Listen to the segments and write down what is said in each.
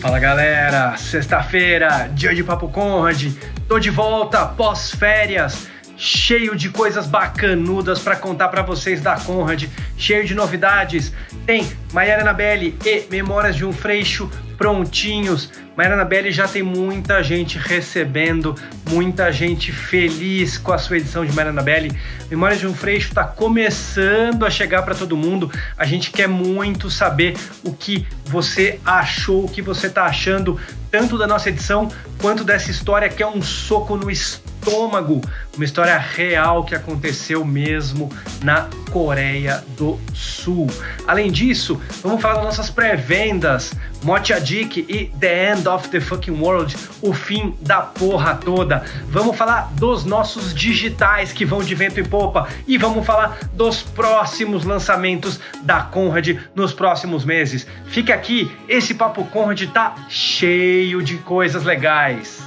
Fala galera, sexta-feira, dia de Papo Conrad, tô de volta pós-férias, cheio de coisas bacanudas pra contar pra vocês da Conrad, cheio de novidades. Tem Maiara Anabelle e Memórias de um Freixo prontinhos. Maiara Anabelle já tem muita gente recebendo, muita gente feliz com a sua edição de Maiara Anabelle. Memórias de um Freixo está começando a chegar para todo mundo. A gente quer muito saber o que você achou, o que você está achando, tanto da nossa edição quanto dessa história que é um soco no estômago. Uma história real que aconteceu mesmo na Coreia do Sul. Além disso, vamos falar das nossas pré-vendas, Mochadik e The End of the Fucking World, o fim da porra toda. Vamos falar dos nossos digitais que vão de vento em popa e vamos falar dos próximos lançamentos da Conrad nos próximos meses. Fica aqui, esse Papo Conrad tá cheio de coisas legais.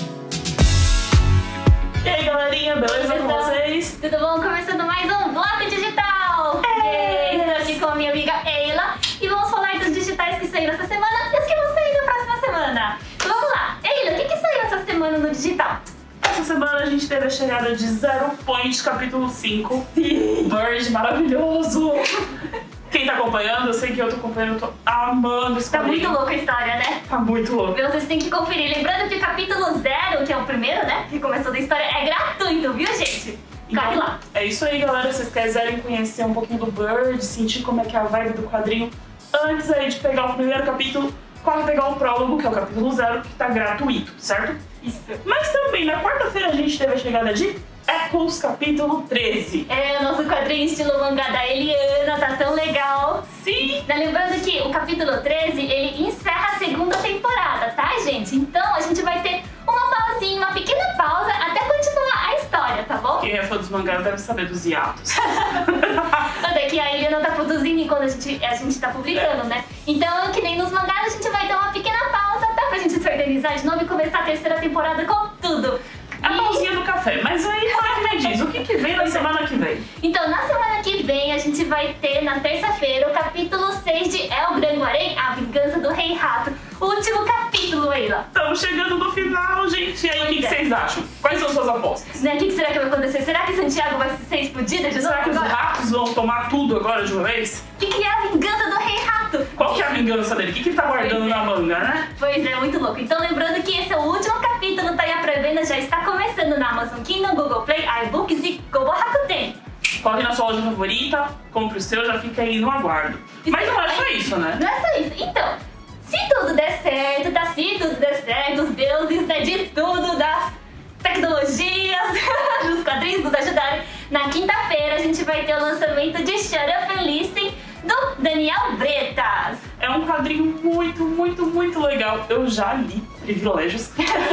E aí galerinha, beleza com vocês? Tudo bom? Começando mais um Bloco Digital! Estou aqui com a minha amiga Eila e vamos falar dos digitais que saíram essa semana e os que vão sair na próxima semana. Vamos lá! Eila, o que saiu essa semana no digital? Essa semana a gente teve a chegada de Zero Point capítulo 5. Sim. Bird maravilhoso! Quem tá acompanhando, eu sei que eu tô acompanhando, eu tô amando esse quadrinho. Tá muito louca a história, né? Tá muito louco. Vocês têm que conferir. Lembrando que o capítulo 0, que é o primeiro, né? Que começou da história, é gratuito, viu, gente? Corre lá. É isso aí, galera. Se vocês quiserem conhecer um pouquinho do Bird, sentir como é que é a vibe do quadrinho, antes aí de pegar o primeiro capítulo, corre pegar o prólogo, que é o capítulo 0, que tá gratuito, certo? Isso. Mas também, na quarta-feira, a gente teve a chegada de Echoes capítulo 13. É, o nosso quadrinho estilo mangá da Eliana, tá tão legal. Sim! Lembrando que o capítulo 13, ele encerra a segunda temporada, tá, gente? Então a gente vai ter uma pausinha, uma pequena pausa, até continuar a história, tá bom? Quem é fã dos mangás deve saber dos hiatos. Mas é que a Eliana tá produzindo enquanto a gente tá publicando, né? Então, que nem nos mangás, a gente vai dar uma pequena pausa, tá? Pra gente se organizar de novo e começar a terceira temporada com tudo. A pausinha do café, mas aí agora que me diz, o que vem na semana que vem? Então, na semana que vem, a gente vai ter, na terça-feira, o capítulo 6 de El Granguarém, A Vingança do Rei Rato. O último capítulo, Eila. Estamos chegando no final, gente. E aí, o que vocês acham? Quais são suas apostas? Né? O que será que vai acontecer? Será que Santiago vai ser explodida de novo? Será que os ratos vão tomar tudo agora de uma vez? O que é a vingança do Rei Rato? Qual que é a vingança dele? O que ele tá guardando na manga, né? Pois é, muito louco. Então, lembrando que esse é o último capítulo, tá aí a pré-venda, já está começando na Amazon Kindle, Google Play, iBooks e Kobo Rakuten. Corre na sua loja favorita, compre o seu, já fica aí no aguardo. Mas não é só isso, né? Não é só isso. Então, se tudo der certo, tá? Se tudo der certo, os deuses, né, de tudo, das tecnologias, dos quadrinhos nos ajudarem. Na quinta-feira a gente vai ter o lançamento de Shut Up and Listen do Daniel Bretas. É um quadrinho muito, muito, muito legal. Eu já li, privilégios.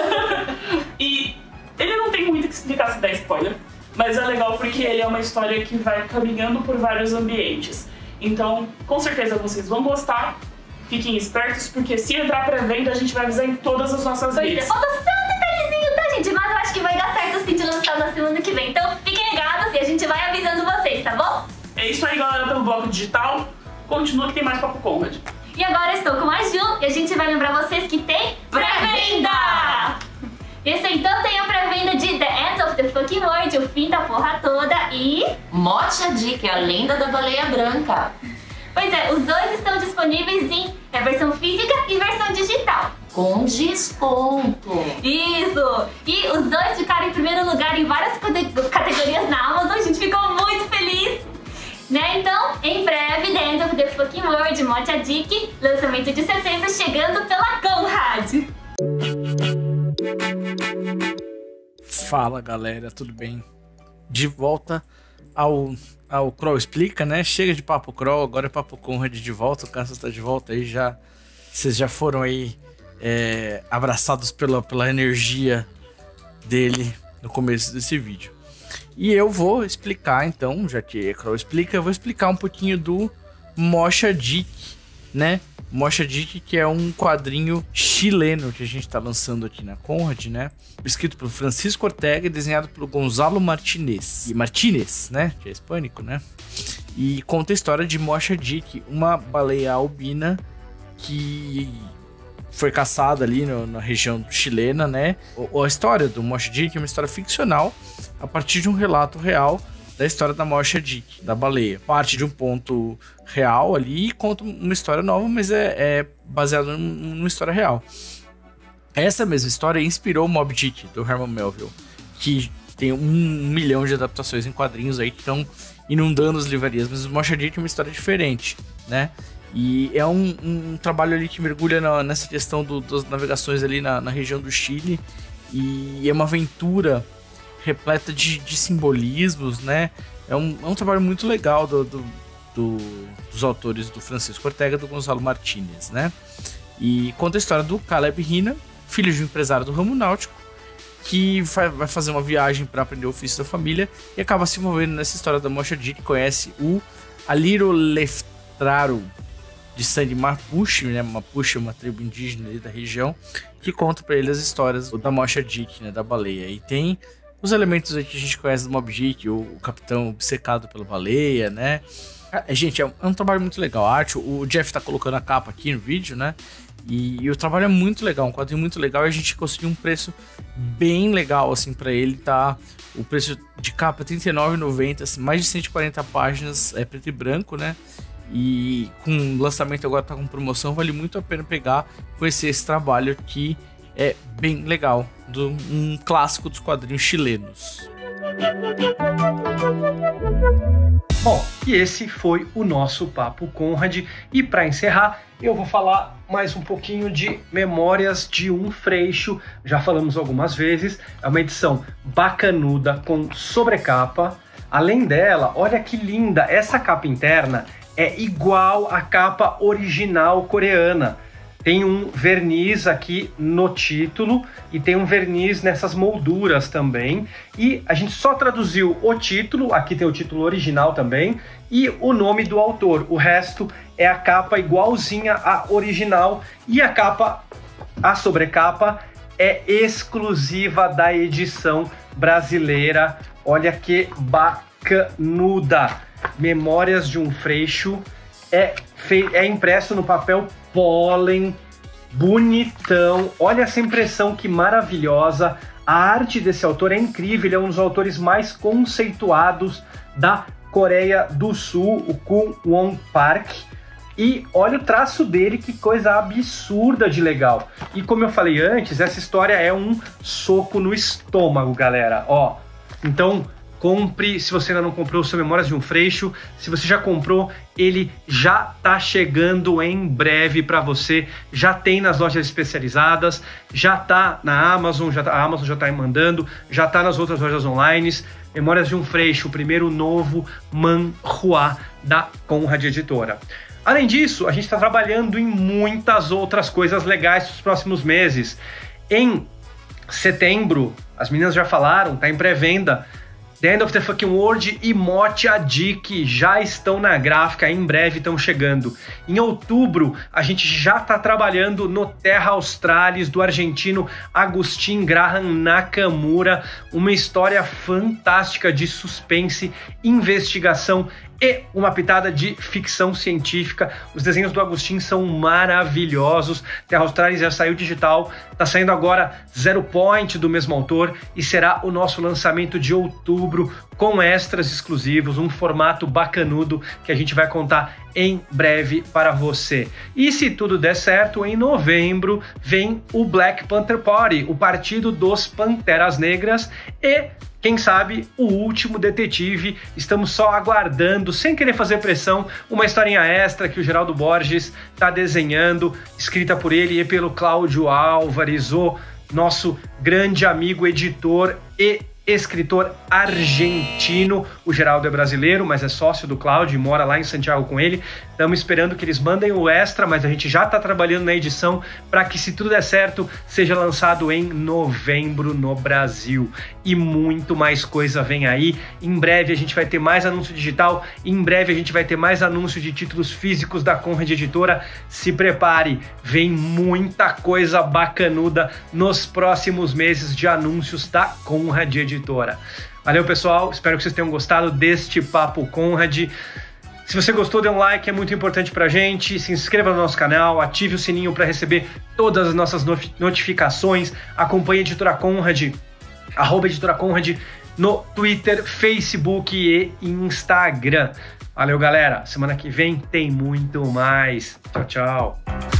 E ele não tem muito o que explicar se der spoiler, mas é legal porque ele é uma história que vai caminhando por vários ambientes. Então, com certeza vocês vão gostar. Fiquem espertos, porque se entrar pré-venda, a gente vai avisar em todas as nossas redes. Falta só um detalhezinho, tá, gente? Mas eu acho que vai dar certo sim de lançar na semana que vem. Então, fiquem ligados e a gente vai avisando vocês, tá bom? É isso aí, galera, pelo Bloco Digital. Continua que tem mais Papo Conrad. E agora estou com a Ju e a gente vai lembrar vocês que tem pré-venda! Esse então tem a pré-venda de The End of the Fucking World, o fim da porra toda e... Mochadik, a lenda da baleia branca. Pois é, os dois estão disponíveis em versão física e versão digital. Com desconto. Isso! E os dois ficaram em primeiro lugar em várias categorias na Amazon, a gente ficou muito feliz! Né? Então, em breve, The End of the Fucking World, Mochadik, lançamento de setembro, chegando pela Conrad. Fala galera, tudo bem? De volta ao Kroll Explica, né? Chega de Papo Kroll, agora é Papo Conrad de volta, o Kansas tá de volta aí já. Vocês já foram aí abraçados pela energia dele no começo desse vídeo. E eu vou explicar então, já que é Kroll Explica, eu vou explicar um pouquinho do Mochadik, né? Mochadik, que é um quadrinho chileno que a gente tá lançando aqui na Conrad, né? Escrito pelo Francisco Ortega e desenhado pelo Gonzalo Martinez. E Martinez, né? Que é hispânico, né? E conta a história de Mochadik, uma baleia albina que foi caçado ali na região chilena, né? A história do Mocha Dick é uma história ficcional a partir de um relato real da história da Mocha Dick, da baleia. Parte de um ponto real ali e conta uma história nova, mas é baseado numa história real. Essa mesma história inspirou o Moby Dick, do Herman Melville, que tem 1 milhão de adaptações em quadrinhos aí que estão inundando as livrarias, mas o Mocha Dick é uma história diferente, né? E é um trabalho ali que mergulha nessa questão das navegações ali na região do Chile, e é uma aventura repleta de simbolismos, né? É um trabalho muito legal dos autores do Francisco Ortega e do Gonzalo Martínez, né? E conta a história do Caleb Hina, filho de um empresário do ramo náutico, que vai fazer uma viagem para aprender o ofício da família e acaba se envolvendo nessa história da Mocha Dick, que conhece o Aliro Leftraro, de sangue Mapuche, né? Mapuche é uma tribo indígena ali da região, que conta para ele as histórias da Mocha Dick, né? Da baleia. E tem os elementos aí que a gente conhece do Moby Dick, o capitão obcecado pela baleia, né? Gente, é um trabalho muito legal. A arte, o Jeff tá colocando a capa aqui no vídeo, né? E o trabalho é muito legal, um quadrinho muito legal, e a gente conseguiu um preço bem legal, assim, pra ele, tá? O preço de capa é R$39,90, assim, mais de 140 páginas, é preto e branco, né? E com o lançamento agora tá com promoção, vale muito a pena pegar, conhecer esse trabalho que é bem legal, um clássico dos quadrinhos chilenos. Bom, e esse foi o nosso Papo Conrad, e para encerrar eu vou falar mais um pouquinho de Memórias de um Freixo. Já falamos algumas vezes, é uma edição bacanuda com sobrecapa. Além dela, olha que linda, essa capa interna é igual à capa original coreana. Tem um verniz aqui no título e tem um verniz nessas molduras também. E a gente só traduziu o título, aqui tem o título original também, e o nome do autor. O resto é a capa igualzinha à original, e a sobrecapa é exclusiva da edição brasileira. Olha que bacanuda! Memórias de um Freixo é impresso no papel pólen, bonitão. Olha essa impressão que maravilhosa. A arte desse autor é incrível, ele é um dos autores mais conceituados da Coreia do Sul, o Kun Won Park. E olha o traço dele, que coisa absurda de legal. E como eu falei antes, essa história é um soco no estômago, galera. Ó, então compre, se você ainda não comprou, o seu Memórias de um Freixo. Se você já comprou, ele já tá chegando em breve para você. Já tem nas lojas especializadas, já tá na Amazon, a Amazon já tá mandando, já tá nas outras lojas online. Memórias de um Freixo, o primeiro novo manhua da Conrad Editora. Além disso, a gente está trabalhando em muitas outras coisas legais nos próximos meses. Em setembro, as meninas já falaram, tá em pré-venda, The End of the Fucking World e Mocha Dick já estão na gráfica, em breve estão chegando. Em outubro, a gente já está trabalhando no Terra Australis, do argentino Agustín Graham Nakamura, uma história fantástica de suspense, investigação e uma pitada de ficção científica. Os desenhos do Agustín são maravilhosos. Terra Australis já saiu digital, tá saindo agora Zero Point, do mesmo autor, e será o nosso lançamento de outubro, com extras exclusivos, um formato bacanudo que a gente vai contar em breve para você. E se tudo der certo, em novembro vem o Black Panther Party, o Partido dos Panteras Negras, e quem sabe o último detetive. Estamos só aguardando, sem querer fazer pressão, uma historinha extra que o Geraldo Borges está desenhando, escrita por ele e pelo Cláudio Álvares, o nosso grande amigo editor e escritor argentino. O Geraldo é brasileiro, mas é sócio do Cláudio e mora lá em Santiago com ele. Estamos esperando que eles mandem o extra, mas a gente já está trabalhando na edição para que, se tudo der certo, seja lançado em novembro no Brasil. E muito mais coisa vem aí. Em breve a gente vai ter mais anúncio digital, em breve a gente vai ter mais anúncio de títulos físicos da Conrad Editora. Se prepare, vem muita coisa bacanuda nos próximos meses de anúncios da Conrad Editora. Valeu, pessoal, espero que vocês tenham gostado deste Papo Conrad. Se você gostou, dê um like, é muito importante pra gente. Se inscreva no nosso canal, ative o sininho para receber todas as nossas notificações. Acompanhe a Editora Conrad, @Editora Conrad, no Twitter, Facebook e Instagram. Valeu, galera. Semana que vem tem muito mais. Tchau, tchau.